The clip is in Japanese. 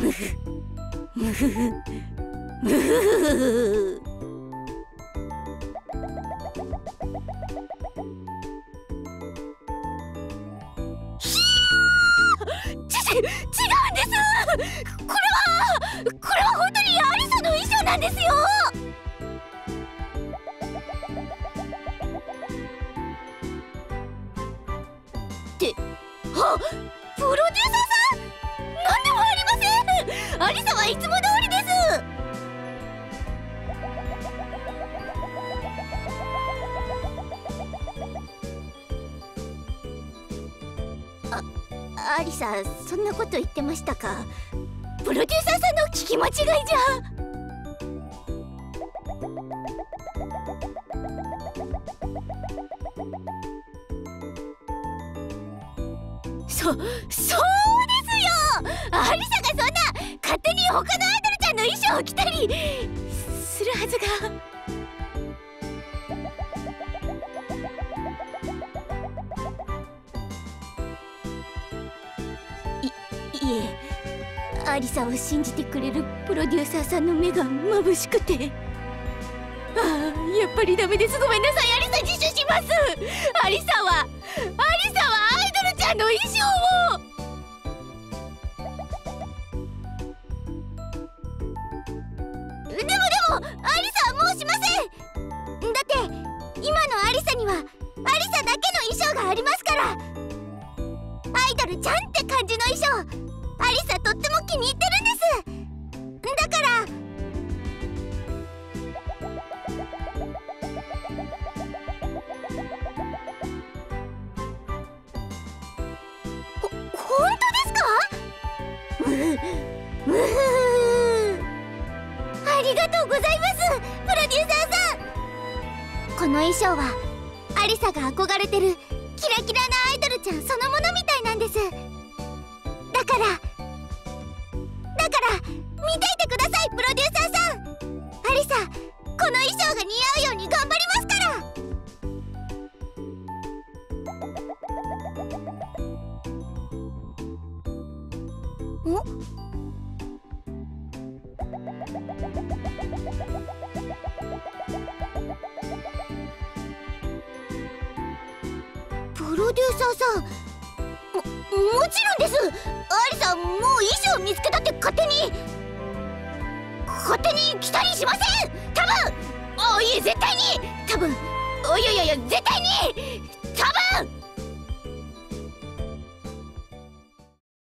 むふふむふふ。違うんです。これは本当にアリサの衣装なんですよ。ってプロデューサーさん、なんでもありません。アリサはいつも通りです。アリサ、そんなこと言ってましたか。プロデューサーさんの聞き間違いじゃ。そうですよ。アリサがそんな勝手に他のアイドルちゃんの衣装を着たりするはずが。いえ、アリサを信じてくれるプロデューサーさんの目が眩しくて。ああ、やっぱりダメです。ごめんなさい。アリサ自首します。アリサはアイドルちゃんの衣装を。でもアリサはもうしません。だって今のアリサにはアリサだけの衣装がありますから。アイドルちゃんって感じの衣装、アリサとっても気に入ってるんです。だから本当ですか？ありがとうございます、プロデューサーさん。この衣装はアリサが憧れてるキラキラなアイドルちゃんそのものみたいなんです。だから見ていてください、プロデューサーさん。アリサ、この衣装が似合うように頑張りますから。プロデューサーさん、もちろんです。アリサ、もう衣装見つけたって勝手に着たりしません。多分、いえ絶対に、多分、いや絶対に多分